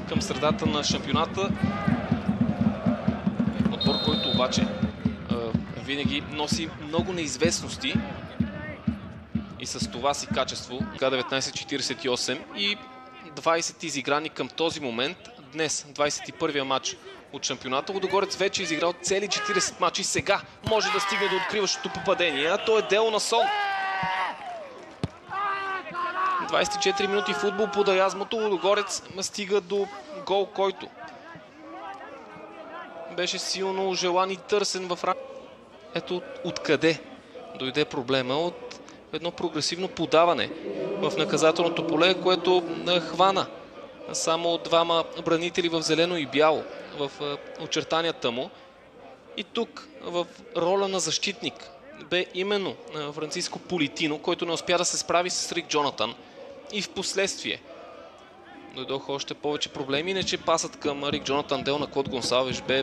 към средата на шампионата. Отбор, който обаче винаги носи много неизвестности и с това си качество. 19:48 и 20 изиграни към този момент. Днес, 21-я матч от шампионата. Лудогорец вече изиграл цели 40 матчи. Сега може да стигне до откриващото попадение, а то е дело на сон. 24 минути футбол под аязмото. Лудогорец стига до гол, който беше силно желан и търсен в рамка. Ето откъде дойде проблема. От едно прогресивно подаване в наказателното поле, което хвана само двама бранители в зелено и бяло в очертанията му. И тук в роля на защитник бе именно Франциско Политино, който не успя да се справи с Рик Джонатан. И в последствие дойдоха още повече проблеми, иначе пасът към Рик Джонатан дел на Клод Гонсалвеш бе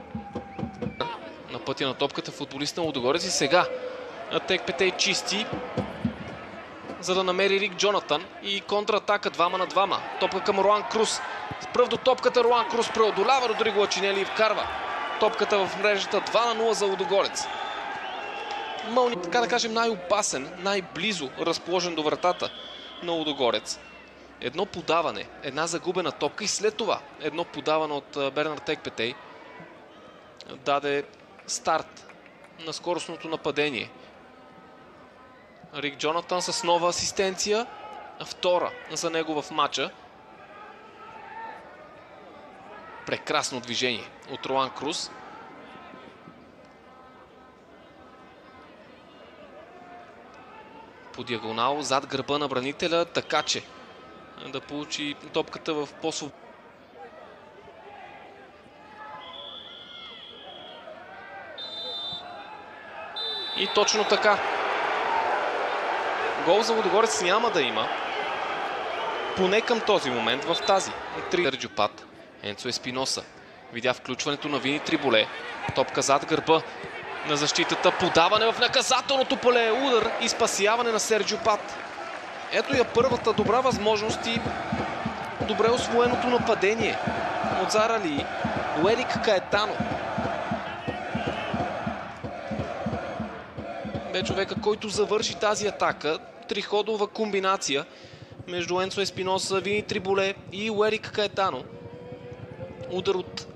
на пътя на топката футболист на Лудогорец. И сега Текпетей чисти, за да намери Рик Джонатан и контратака 2 на 2. Топка към Руан Крус. Пръв до топката Руан Крус преодолява Родриго Лачинели и вкарва топката в мрежата. 2-0 за Лудогорец. Мълни, така да кажем, най-опасен, най-близо разположен до вратата на Лудогорец. Едно подаване, една загубена топка и след това едно подаване от Бернар Текпетей даде старт на скоростното нападение. Рик Джонатан с нова асистенция, втора за него в матча. Прекрасно движение от Руан Крус. По диагонал, зад гърба на бранителя, така че да получи топката в по-свободно. И точно така. Гол за Лудогорец няма да има. Поне към този момент в тази. Серджио Пат. Енцо Еспиноса. Видя включването на Вини Триболе. Топка зад гърба на защитата. Подаване в наказателното поле. Удар и спасяване на Серджио Пат. Ето я първата добра възможност и добре усвоеното нападение от Зара Ли. Уерик Каетано бе човека, който завърши тази атака. Триходова комбинация между Енцо Еспиноса, Вини Триболе и Уерик Каетано. Удар от